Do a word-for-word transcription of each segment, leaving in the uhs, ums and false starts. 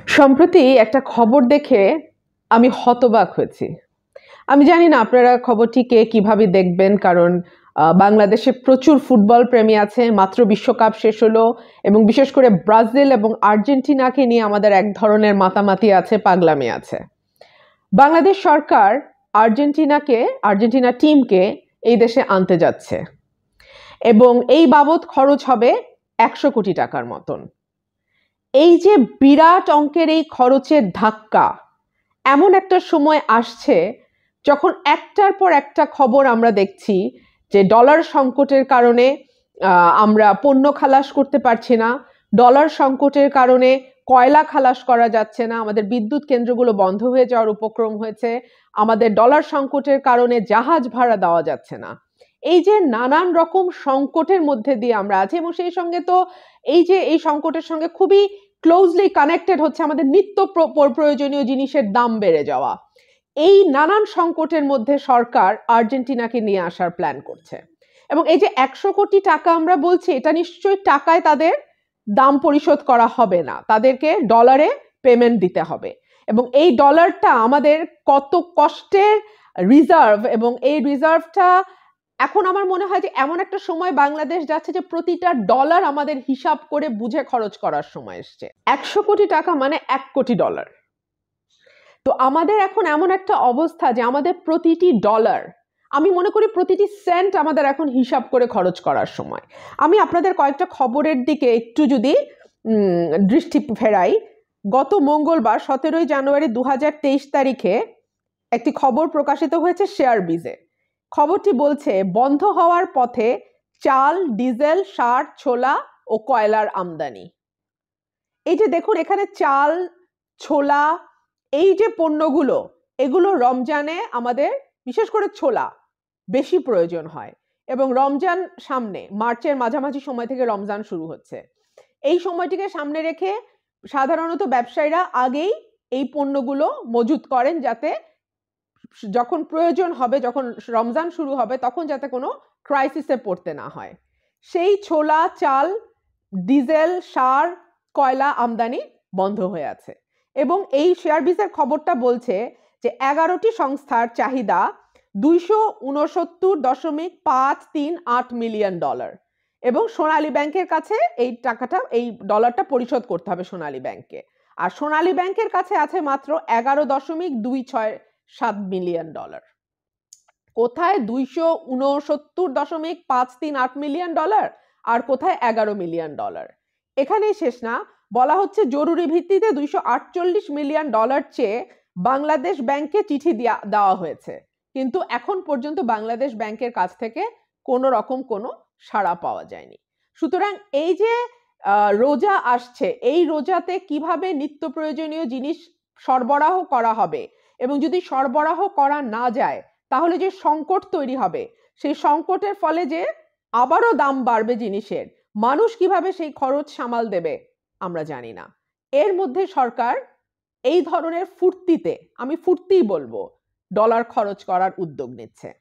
সম্প্রতি একটা খবর দেখে আমি হতবাক হয়েছি। আমি জানি না আপনারা খবরটি কে কিভাবে দেখবেন, কারণ আহ, বাংলাদেশে প্রচুর ফুটবল প্রেমী আছে। মাত্র বিশ্বকাপ শেষ হলো এবং বিশেষ করে ব্রাজিল এবং আর্জেন্টিনাকে নিয়ে আমাদের এক ধরনের মাতামাতি আছে, পাগলামি আছে। বাংলাদেশ সরকার আর্জেন্টিনাকে আর্জেন্টিনা টিমকে এই দেশে আনতে যাচ্ছে এবং এই বাবদ খরচ হবে একশো কোটি টাকার মতন। এই যে বিরাট অঙ্কের এই খরচের ধাক্কা এমন একটা সময় আসছে যখন একটার পর একটা খবর আমরা দেখছি যে ডলার সংকটের কারণে আমরা পণ্য খালাস করতে পারছি না, ডলার সংকটের কারণে কয়লা খালাস করা যাচ্ছে না, আমাদের বিদ্যুৎ কেন্দ্রগুলো বন্ধ হয়ে যাওয়ার উপক্রম হয়েছে, আমাদের ডলার সংকটের কারণে জাহাজ ভাড়া দেওয়া যাচ্ছে না। এই যে নানান রকম সংকটের মধ্যে দিয়ে আমরা আছি এবং সেই সঙ্গে তো এই যে এই সংকটের সঙ্গে খুবই ক্লোজলি কানেক্টেড হচ্ছে আমাদের নিত্য প্রয়োজনীয় জিনিসের দাম বেড়ে যাওয়া। এই নানান সংকটের মধ্যে সরকার আর্জেন্টিনাকে নিয়ে আসার প্ল্যান করছে এবং এই যে একশো কোটি টাকা আমরা বলছি, এটা নিশ্চয়ই টাকায় তাদের দাম পরিশোধ করা হবে না, তাদেরকে ডলারে পেমেন্ট দিতে হবে এবং এই ডলারটা আমাদের কত কষ্টের রিজার্ভ এবং এই রিজার্ভটা এখন আমার মনে হয় যে এমন একটা সময় বাংলাদেশ যাচ্ছে যে প্রতিটা ডলার আমাদের হিসাব করে বুঝে খরচ করার সময় এসছে। একশো কোটি টাকা মানে এক কোটি ডলার। তো আমাদের এখন এমন একটা অবস্থা যে আমাদের প্রতিটি ডলার, আমি মনে করি প্রতিটি সেন্ট আমাদের এখন হিসাব করে খরচ করার সময়। আমি আপনাদের কয়েকটা খবরের দিকে একটু যদি দৃষ্টি ফেরাই, গত মঙ্গলবার সতেরোই জানুয়ারি দু হাজার তেইশ তারিখে একটি খবর প্রকাশিত হয়েছে শেয়ার বিজে। খবরটি বলছে বন্ধ হওয়ার পথে চাল, ডিজেল, সার, ছোলা ও কয়লার আমদানি। এই যে দেখুন এখানে চাল, ছোলা, এই যে পণ্যগুলো, এগুলো রমজানে আমাদের বিশেষ করে ছোলা বেশি প্রয়োজন হয় এবং রমজান সামনে, মার্চের মাঝামাঝি সময় থেকে রমজান শুরু হচ্ছে। এই সময়টিকে সামনে রেখে সাধারণত ব্যবসায়ীরা আগেই এই পণ্যগুলো মজুত করেন যাতে যখন প্রয়োজন হবে, যখন রমজান শুরু হবে তখন যাতে কোনো ক্রাইসিসে পড়তে না হয়। সেই ছোলা, চাল, ডিজেল, সার, কয়লা আমদানি বন্ধ হয়ে আছে এবং এই শেয়ার বিজের খবরটা বলছে যে এগারোটি সংস্থার চাহিদা দুইশো উনসত্তর দশমিক পাঁচ তিন আট মিলিয়ন ডলার এবং সোনালী ব্যাংকের কাছে এই টাকাটা, এই ডলারটা পরিশোধ করতে হবে সোনালী ব্যাংককে। আর সোনালী ব্যাংকের কাছে আছে মাত্র এগারো দশমিক দুই ছয় সাত মিলিয়ন ডলার। কোথায় দুইশো উনসত্তর দশমিক পাঁচ তিন আট মিলিয়ন ডলার আর কোথায় এগারো মিলিয়ন ডলার। এখানেই শেষ না, বলা হচ্ছে জরুরি ভিত্তিতে দুইশো আটচল্লিশ মিলিয়ন ডলার চেয়ে বাংলাদেশ ব্যাংকে চিঠি দেওয়া হয়েছে, কিন্তু এখন পর্যন্ত বাংলাদেশ ব্যাংকের কাছ থেকে কোনো রকম কোনো সাড়া পাওয়া যায়নি। সুতরাং এই যে রোজা আসছে, এই রোজাতে কিভাবে নিত্য প্রয়োজনীয় জিনিস সরবরাহ করা হবে এবং যদি সরবরাহ করা না যায় তাহলে যে সংকট তৈরি হবে, সেই সংকটের ফলে যে আবারও দাম বাড়বে জিনিসের, মানুষ কিভাবে সেই খরচ সামাল দেবে আমরা জানি না। এর মধ্যে সরকার এই ধরনের ফুর্তিতে, আমি ফুর্তিই বলবো, ডলার খরচ করার উদ্যোগ নিচ্ছে।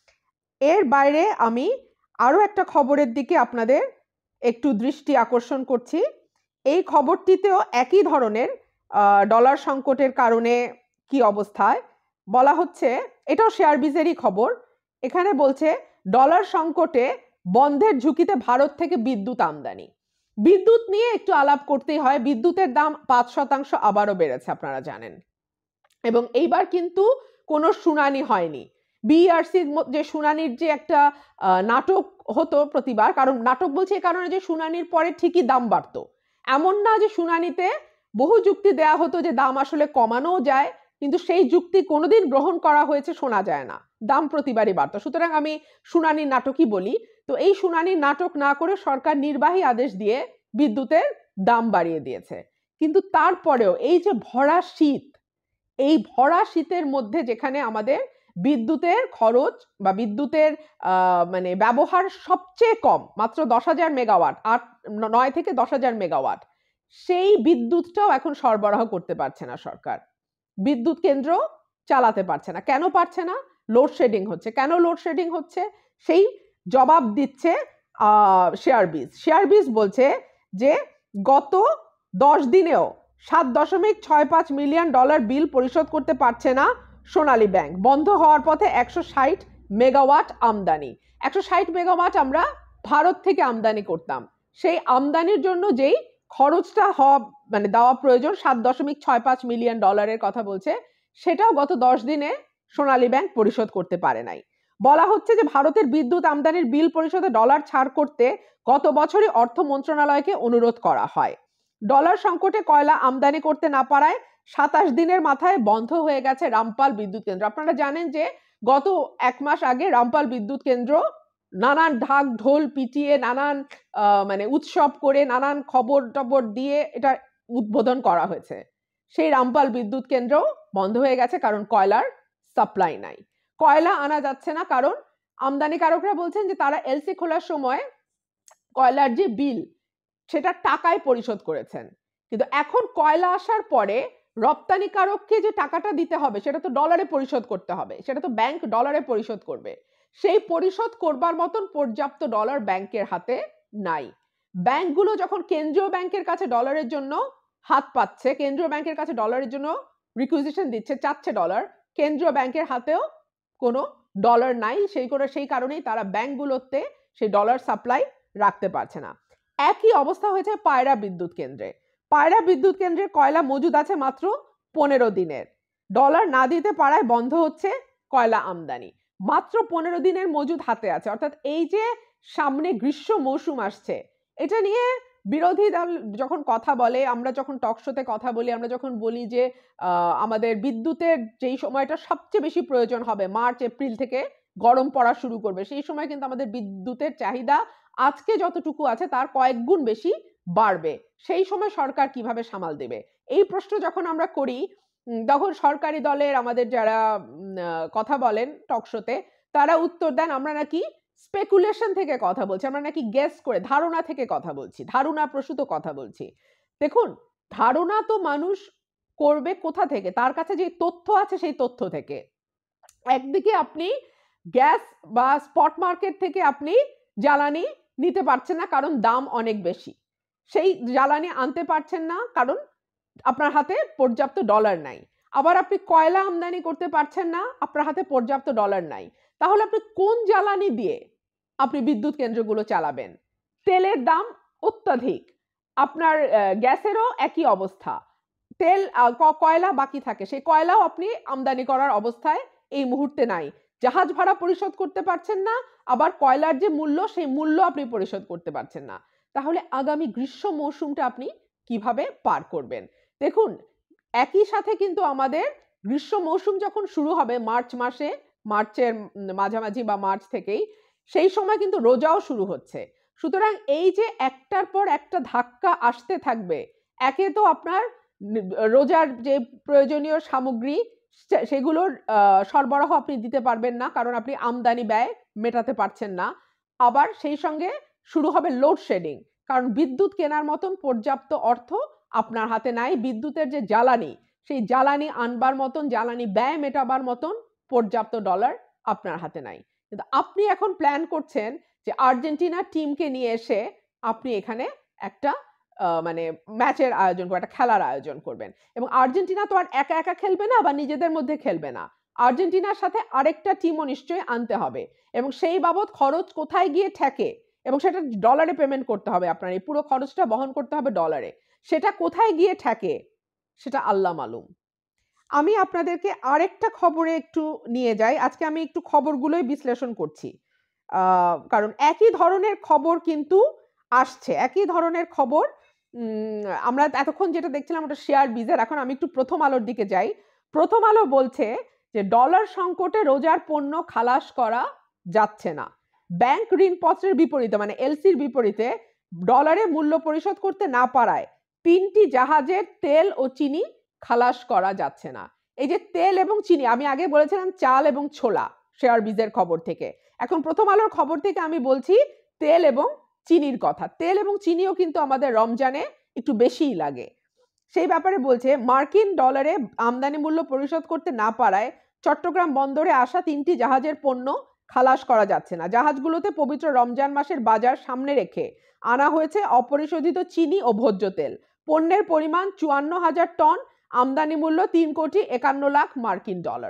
এর বাইরে আমি আরো একটা খবরের দিকে আপনাদের একটু দৃষ্টি আকর্ষণ করছি। এই খবরটিতেও একই ধরনের ডলার সংকটের কারণে কি অবস্থায় বলা হচ্ছে, এটাও শেয়ার বিজেরই খবর। এখানে বলছে ডলার সংকটে বন্ধের ঝুঁকিতে ভারত থেকে বিদ্যুৎ আমদানি। বিদ্যুৎ নিয়ে একটু আলাপ করতেই হয়। বিদ্যুতের দাম পাঁচ শতাংশ আবারও বেড়েছে, আপনারা জানেন, এবং এইবার কিন্তু কোনো শুনানি হয়নি। বিইআরসির যে শুনানির যে একটা নাটক হতো প্রতিবার, কারণ নাটক বলছে এই কারণে যে শুনানির পরে ঠিকই দাম বাড়তো, এমন না যে শুনানিতে বহু যুক্তি দেয়া হতো যে দাম আসলে কমানোও যায়, কিন্তু সেই যুক্তি কোনোদিন গ্রহণ করা হয়েছে শোনা যায় না, দাম প্রতিবারই বাড়তো। সুতরাং আমি শুনানির নাটকই বলি। তো এই শুনানির নাটক না করে সরকার নির্বাহী আদেশ দিয়ে বিদ্যুতের দাম বাড়িয়ে দিয়েছে। কিন্তু তারপরেও এই যে ভরা শীত, এই ভরা শীতের মধ্যে যেখানে আমাদের বিদ্যুতের খরচ বা বিদ্যুতের মানে ব্যবহার সবচেয়ে কম, মাত্র দশ হাজার মেগাওয়াট, আট নয় থেকে দশ হাজার মেগাওয়াট, সেই বিদ্যুৎটাও এখন সরবরাহ করতে পারছে না সরকার। বিদ্যুৎ কেন্দ্র চালাতে পারছে না। কেন পারছে না? লোডশেডিং হচ্ছে। কেন লোডশেডিং হচ্ছে সেই জবাব দিচ্ছে শেয়ার বিজ। শেয়ার বিজ বলছে যে গত দশ দিনেও সাত দশমিক ছয় পাঁচ মিলিয়ন ডলার বিল পরিশোধ করতে পারছে না সোনালী ব্যাংক। বন্ধ হওয়ার পথে একশো ষাট মেগাওয়াট আমদানি। একশো ষাট মেগাওয়াট আমরা ভারত থেকে আমদানি করতাম। সেই আমদানির জন্য যেই খরচটা হওয়া মানে দেওয়া প্রয়োজন সাত দশমিক ছয় পাঁচ মিলিয়ন ডলারের কথা বলছে, সেটাও গত দশ দিনে সোনালী ব্যাংক পরিশোধ করতে পারে নাই। বলা হচ্ছে যে ভারতের বিদ্যুৎ আমদানির বিল পরিশোধে ডলার ছাড় করতে গত বছরই অর্থ মন্ত্রণালয়কে অনুরোধ করা হয়। ডলার সংকটে কয়লা আমদানি করতে না পারায় সাতাশ দিনের মাথায় বন্ধ হয়ে গেছে রামপাল বিদ্যুৎ কেন্দ্র। আপনারা জানেন যে গত এক মাস আগে রামপাল বিদ্যুৎ কেন্দ্র নানান ঢাক ঢোল পিটিয়ে নানান মানে উৎসব করে নানান খবর টবর দিয়ে এটা উদ্বোধন করা হয়েছে। সেই রামপাল বিদ্যুৎ কেন্দ্র বন্ধ হয়ে গেছে কারণ কয়লার সাপ্লাই নাই। কয়লা আনা যাচ্ছে না কারণ আমদানিকারকরা বলছেন যে তারা এলসি খোলার সময় কয়লার যে বিল সেটা টাকায় পরিশোধ করেছেন, কিন্তু এখন কয়লা আসার পরে রপ্তানিকারককে যে টাকাটা দিতে হবে সেটা তো ডলারে পরিশোধ করতে হবে, সেটা তো ব্যাংক ডলারে পরিশোধ করবে। সেই পরিশোধ করবার মতন পর্যাপ্ত ডলার ব্যাংকের হাতে নাই। ব্যাংকগুলো যখন কেন্দ্রীয় ব্যাংকের কাছে ডলারের জন্য হাত পাচ্ছে, কেন্দ্রীয় ব্যাংকের কাছে ডলারের জন্য রিকুইজিশন দিচ্ছে, চাচ্ছে ডলার, কেন্দ্রীয় ব্যাংকের হাতেও কোনো ডলার নাই। সেই করে সেই কারণেই তারা ব্যাংকগুলোতে সেই ডলার সাপ্লাই রাখতে পারছে না। একই অবস্থা হয়েছে পায়রা বিদ্যুৎ কেন্দ্রে। পায়রা বিদ্যুৎ কেন্দ্রের কয়লা মজুদ আছে মাত্র পনেরো দিনের। ডলার না দিতে পারায় বন্ধ হচ্ছে কয়লা আমদানি। মাত্র পনেরো দিনের মজুদ হাতে আছে। অর্থাৎ এই যে সামনে গ্রীষ্ম মৌসুম আসছে, এটা নিয়ে বিরোধী দল যখন কথা বলে, আমরা যখন টকশোতে কথা বলি, আমরা যখন বলি যে আমাদের বিদ্যুতের যেই সময়টা সবচেয়ে বেশি প্রয়োজন হবে মার্চ এপ্রিল থেকে গরম পড়া শুরু করবে, সেই সময় কিন্তু আমাদের বিদ্যুতের চাহিদা আজকে যতটুকু আছে তার কয়েক গুণ বেশি বাড়বে। সেই সময় সরকার কিভাবে সামাল দেবে, এই প্রশ্ন যখন আমরা করি তখন সরকারি দলের আমাদের যারা কথা বলেন টকশোতে তারা উত্তর দেন আমরা নাকি স্পেকুলেশন থেকে কথা বলছি, আমরা নাকি গেস করে ধারণা থেকে কথা বলছি, ধারণা প্রসূত কথা বলছি। দেখুন, ধারণা তো মানুষ করবে কোথা থেকে? তার কাছে যে তথ্য আছে সেই তথ্য থেকে। একদিকে আপনি গ্যাস বা স্পট মার্কেট থেকে আপনি জ্বালানি নিতে পারছেন না কারণ দাম অনেক বেশি, সেই জ্বালানি আনতে পারছেন না কারণ আপনার হাতে পর্যাপ্ত ডলার নাই। আবার আপনি কয়লা আমদানি করতে পারছেন না, আপনার হাতে পর্যাপ্ত ডলার নাই। তাহলে আপনি কোন জ্বালানি দিয়ে আপনি বিদ্যুৎ কেন্দ্রগুলো চালাবেন? তেলের দাম অত্যাধিক, আপনার গ্যাসেরও একই অবস্থা, তেল কয়লা বাকি থাকে, সেই কয়লাও আপনি আমদানি করার অবস্থায় এই মুহূর্তে নাই। জাহাজ ভাড়া পরিশোধ করতে পারছেন না, আবার কয়লার যে মূল্য সেই মূল্য আপনি পরিশোধ করতে পারছেন না। তাহলে আগামী গ্রীষ্ম মৌসুমটা আপনি কিভাবে পার করবেন? দেখুন, একই সাথে কিন্তু আমাদের গ্রীষ্ম মৌসুম যখন শুরু হবে মার্চ মাসে, মার্চের মাঝামাঝি বা মার্চ থেকেই, সেই সময় কিন্তু রোজাও শুরু হচ্ছে। সুতরাং এই যে একটার পর একটা ধাক্কা আসতে থাকবে, একে তো আপনার রোজার যে প্রয়োজনীয় সামগ্রী সেগুলোর সরবরাহ আপনি দিতে পারবেন না কারণ আপনি আমদানি ব্যয় মেটাতে পারছেন না। আবার সেই সঙ্গে শুরু হবে লোডশেডিং, কারণ বিদ্যুৎ কেনার মতন পর্যাপ্ত অর্থ আপনার হাতে নাই। বিদ্যুতের যে জ্বালানি, সেই জ্বালানি আনবার মতন, জ্বালানি ব্যয় মেটাবার মতন পর্যাপ্ত ডলার আপনার হাতে নাই। কিন্তু আপনি এখন প্ল্যান করছেন যে আর্জেন্টিনা টিমকে নিয়ে এসে আপনি এখানে একটা মানে ম্যাচের আয়োজন করবেন, একটা খেলার আয়োজন করবেন। এবং আর্জেন্টিনা তো আর একা একা খেলবে না বা নিজেদের মধ্যে খেলবে না, আর্জেন্টিনার সাথে আরেকটা টিমও নিশ্চয়ই আনতে হবে এবং সেই বাবদ খরচ কোথায় গিয়ে ঠেকে এবং সেটা ডলারে পেমেন্ট করতে হবে, আপনার এই পুরো খরচটা বহন করতে হবে ডলারে, সেটা কোথায় গিয়ে ঠেকে সেটা আল্লাহ মালুম। আমি আপনাদেরকে আরেকটা খবরে একটু নিয়ে যাই। আজকে আমি একটু খবরগুলোই বিশ্লেষণ করছি কারণ একই ধরনের খবর কিন্তু আসছে, একই ধরনের খবর। আমরা এতক্ষণ যেটা দেখছিলাম ওটা শেয়ার বিজের, এখন আমি একটু প্রথম আলোর দিকে যাই। প্রথম আলো বলছে যে ডলার সংকটে রোজার পণ্য খালাস করা যাচ্ছে না। ব্যাংক ঋণপত্রের বিপরীতে মানে এলসির বিপরীতে ডলারে মূল্য পরিশোধ করতে না পারায় তিনটি জাহাজের তেল ও চিনি খালাস করা যাচ্ছে না। এই যে তেল এবং চিনি, আমি আগে বলেছিলাম চাল এবং ছোলা শেয়ার বিজের খবর থেকে, এখন প্রথম আলোর খবর থেকে আমি বলছি তেল এবং চিনির কথা। তেল এবং চিনিও কিন্তু আমাদের রমজানে একটু বেশিই লাগে। সেই ব্যাপারে বলছে মার্কিন ডলারে আমদানি মূল্য পরিশোধ করতে না পারায় চট্টগ্রাম বন্দরে আসা তিনটি জাহাজের পণ্য খালাস করা যাচ্ছে না। জাহাজগুলোতে পবিত্র রমজান মাসের বাজার সামনে রেখে আনা হয়েছে অপরিশোধিত চিনি ও ভোজ্য তেল। পণ্যের পরিমাণ চুয়ান্ন হাজার টন, আমদানি মূল্য তিন কোটি একান্ন লাখ মার্কিন ডলার।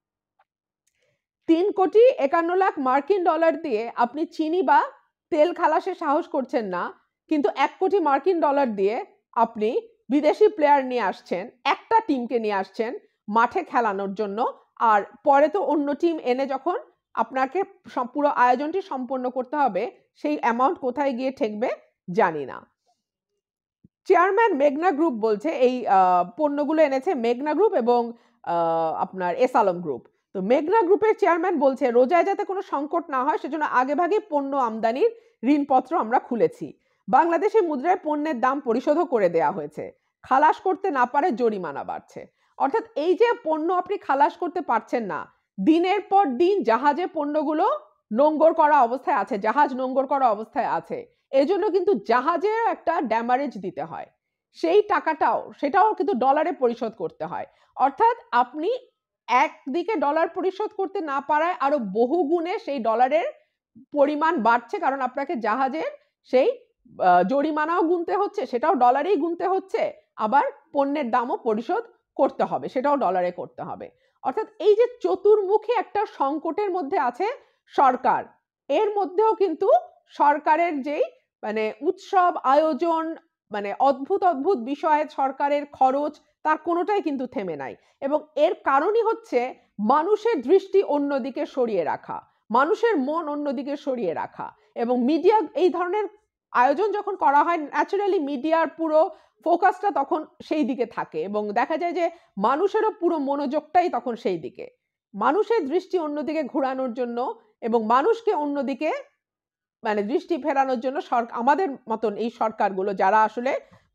তিন কোটি একান্ন লাখ মার্কিন ডলার দিয়ে আপনি চিনি বা তেল খালাসে সাহস করছেন না, কিন্তু এক কোটি মার্কিন ডলার দিয়ে আপনি বিদেশি প্লেয়ার নিয়ে আসছেন, একটা টিমকে নিয়ে আসছেন মাঠে খেলানোর জন্য, আর পরে তো অন্য টিম এনে যখন আপনাকে পুরো আয়োজনটি সম্পন্ন করতে হবে, সেই অ্যামাউন্ট কোথায় গিয়ে ঠেকবে জানি না। চেয়ারম্যান মেঘনা গ্রুপ বলছে এই পণ্যগুলো এনেছে মেঘনা গ্রুপ এবং আপনার এস আলম গ্রুপ। তো মেঘনা গ্রুপের চেয়ারম্যান বলছে রোজায় যাতে কোনো সংকট না হয় সেজন্য আগেভাগে পণ্য আমদানির ঋণপত্র আমরা খুলেছি। বাংলাদেশি মুদ্রায় পণ্যের দাম পরিশোধও করে দেওয়া হয়েছে। খালাস করতে না পারে জরিমানা বাড়ছে। অর্থাৎ এই যে পণ্য আপনি খালাস করতে পারছেন না, দিনের পর দিন জাহাজে পণ্যগুলো নোঙ্গর করা অবস্থায় আছে, জাহাজ নোঙ্গর করা অবস্থায় আছে, এজন্য কিন্তু জাহাজে একটা ড্যামারেজ দিতে হয়, সেই টাকাটাও সেটাও কিন্তু ডলারে পরিশোধ করতে হয়। অর্থাৎ আপনি একদিকে ডলার পরিশোধ করতে না পারায় আরো বহু গুণে সেই ডলারের পরিমাণ বাড়ছে, কারণ আপনাকে জাহাজের সেই জরিমানাও গুনতে হচ্ছে, সেটাও ডলারেই গুনতে হচ্ছে, আবার পণ্যের দামও পরিশোধ করতে হবে, সেটাও ডলারে করতে হবে। অর্থাৎ এই যে চতুর্মুখী একটা সংকটের মধ্যে আছে সরকার, এর মধ্যেও কিন্তু সরকারের যেই মানে উৎসব আয়োজন, মানে অদ্ভুত অদ্ভুত বিষয়ে সরকারের খরচ, তার কোনোটাই কিন্তু থেমে নাই। এবং এর কারণই হচ্ছে মানুষের দৃষ্টি অন্যদিকে সরিয়ে রাখা, মানুষের মন অন্যদিকে সরিয়ে রাখা। এবং মিডিয়া এই ধরনের আয়োজন যখন করা হয়, ন্যাচারালি মিডিয়ার পুরো ফোকাসটা তখন সেই দিকে থাকে এবং দেখা যায় যে মানুষেরও পুরো মনোযোগটাই তখন সেই দিকে। মানুষের দৃষ্টি অন্যদিকে ঘোরানোর জন্য এবং মানুষকে অন্যদিকে মানে দৃষ্টি ফেরানোর জন্য সরকার, আমাদের মতন এই সরকারগুলো যারা আসলে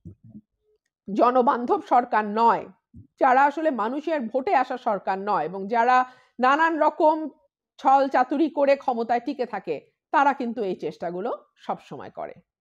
জনবান্ধব সরকার নয়, যারা আসলে মানুষের ভোটে আসা সরকার নয়, এবং যারা নানান রকম ছল চাতুরি করে ক্ষমতায় টিকে থাকে, তারা কিন্তু এই চেষ্টাগুলো সবসময় করে।